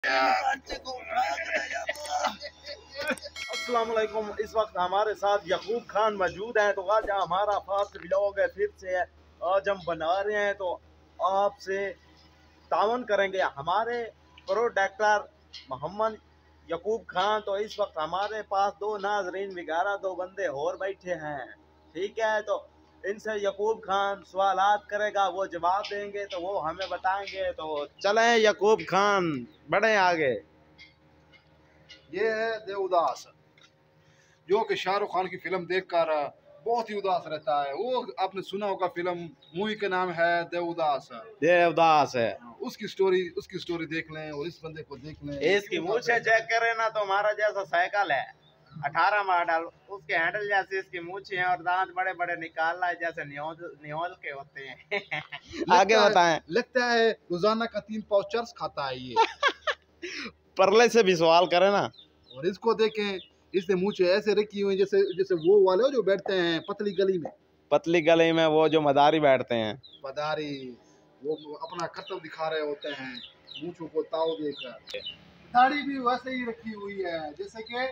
अस्सलाम वालेकुम। इस वक्त हमारे साथ यकूब खान मौजूद हैं। तो आज हमारा फास्ट व्लॉग है फिर से है। आज हम बना रहे हैं तो आपसे तावन करेंगे हमारे प्रोडक्टर मोहम्मद यकूब खान। तो इस वक्त हमारे पास दो नाजरीन वगैरह दो बंदे और बैठे हैं, ठीक है। तो इनसे यकूब खान सवालात करेगा, वो जवाब देंगे तो वो हमें बताएंगे। तो चलें यकूब खान बढ़े आगे। ये है देवदास, जो कि शाहरुख खान की फिल्म देखकर बहुत ही उदास रहता है। वो आपने सुना होगा, फिल्म मूवी का नाम है देवदास। देवदास है। उसकी स्टोरी देख लें और इस बंदे को देख लें। इसकी मूछें चेक करें ना तो हमारा जैसा साइकिल है 18 मॉडल, उसके हैंडल जैसे इसकी मूछें हैं और दांत बड़े बड़े निकाल रहा है जैसे न्योल के होते हैं। आगे बताएं। लगता है रोजाना का 3 पाव चर्स खाता है ये। परले से भी सवाल करें ना। और इसको देखें, इसने मूछें ऐसे रखी हुई जैसे जैसे वो वाले जो बैठते हैं पतली गली में वो जो मदारी बैठते हैं, मदारी, वो अपना कर्तव्य दिखा रहे होते हैं मूछों को ताव देकर। दाढ़ी भी वैसे ही रखी हुई है जैसे कि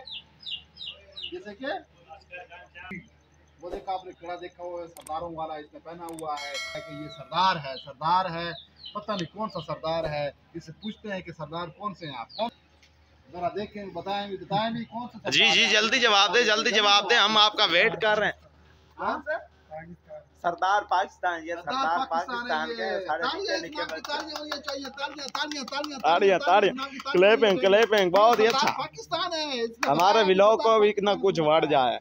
वो देखा आपने कड़ा देखा हुआ है सरदारों वाला, इसने पहना हुआ है कि ये सरदार है। पता नहीं कौन सा सरदार है। इससे पूछते हैं कि सरदार कौन से हैं आप, कौन? जरा देखें, बताएं भी कौन सा। जी जल्दी जवाब दे, हम आपका वेट कर रहे हैं। कौन सा सरदार? पाकिस्तान। ये सरदार पाकिस्तान के क्लैपिंग बहुत ही अच्छा। पाकिस्तान है, हमारे व्लॉग को भी इतना कुछ बढ़ जाए।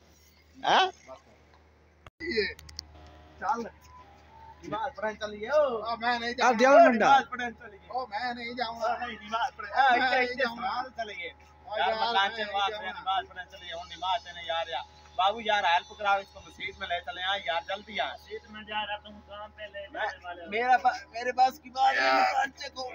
चल नमाज पढ़ने चलिए। मैं नहीं जाऊंगा। नमाज पढ़ने चलिए। मैं नहीं जाऊंगा। नमाज पढ़ने चलिए। नमाज पढ़ने चलिए। नमाज नहीं यार बाबू यार हेल्प कराओ इसको, मस्जिद में ले चले यार जल्दी यार। मस्जिद में जा रहा तुम काम पे ले मेरे पास की बात है। को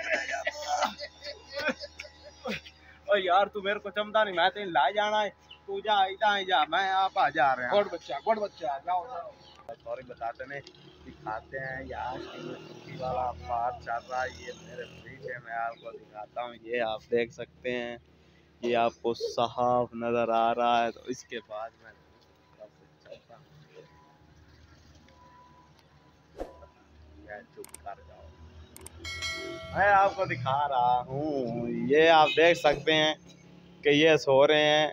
ओ यार तू मेरे को चमदा नहीं, मैं तेन ला जाना है। तू जा इधर जा, मैं आप आ जा रहे हैं। गुड बच्चा जाओ। सॉरी बताते हैं, दिखाते हैं यार छुट्टी वाला पार्ट चल रहा है। ये मेरे पीछे मैं आपको दिखाता हूँ, ये आप देख सकते हैं। ये आपको साफ नजर आ रहा है। तो इसके बाद मैं चलता हूँ। चुप कर जाओ, मैं आपको दिखा रहा हूँ। ये आप देख सकते हैं कि ये सो रहे हैं।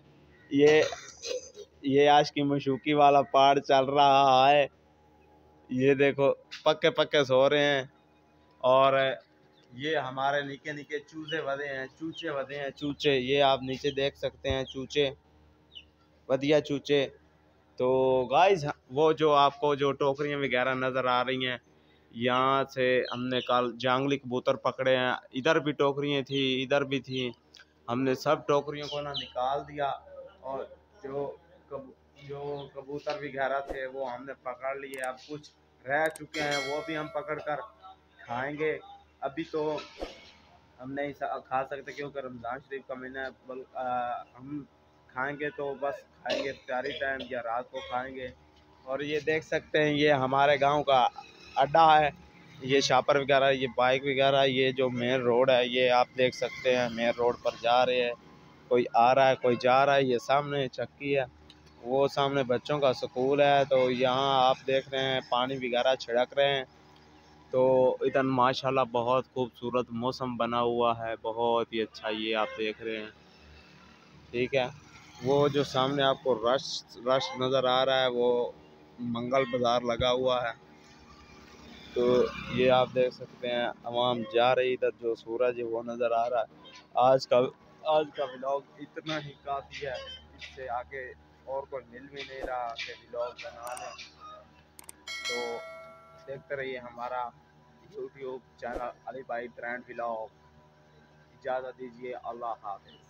ये आज की मशूकी वाला पार्ट चल रहा है। ये देखो पक्के सो रहे हैं। और ये हमारे निके चूचे वधे हैं। ये आप नीचे देख सकते हैं, चूचे वधिया चूचे। तो गाइस वो जो आपको जो टोकरियां वगैरह नज़र आ रही हैं, यहाँ से हमने कल जंगली कबूतर पकड़े हैं। इधर भी टोकरियां थी, इधर भी थी। हमने सब टोकरियों को ना निकाल दिया और जो कबूतर वगैरह थे वो हमने पकड़ लिए। अब कुछ रह चुके हैं, वो भी हम पकड़ कर खाएंगे। अभी तो हम नहीं खा सकते क्योंकि रमज़ान शरीफ का महीना है। हम खाएंगे तो बस खाएंगे इफ्तारी टाइम या रात को खाएंगे। और ये देख सकते हैं, ये हमारे गांव का अड्डा है। ये शापर वगैरह, ये बाइक वगैरह, ये जो मेन रोड है ये आप देख सकते हैं। मेन रोड पर जा रहे हैं, कोई आ रहा है कोई जा रहा है। ये सामने चक्की है, वो सामने बच्चों का स्कूल है। तो यहाँ आप देख रहे हैं पानी वगैरह छिड़क रहे हैं। तो इधर माशाल्लाह बहुत खूबसूरत मौसम बना हुआ है, बहुत ही अच्छा। ये आप देख रहे हैं, ठीक है। वो जो सामने आपको रश नज़र आ रहा है, वो मंगल बाज़ार लगा हुआ है। तो ये आप देख सकते हैं आवाम जा रही, इधर जो सूरज है वो नज़र आ रहा है। आज का व्लॉग इतना ही काफ़ी है, इससे आगे और कोई मिल भी नहीं रहा कि व्लॉग बना लें। तो देखते रहिए हमारा यूट्यूब चैनल अली भाई ट्रेंड व्लॉग। इजाज़त दीजिए, अल्लाह हाफ़िज़।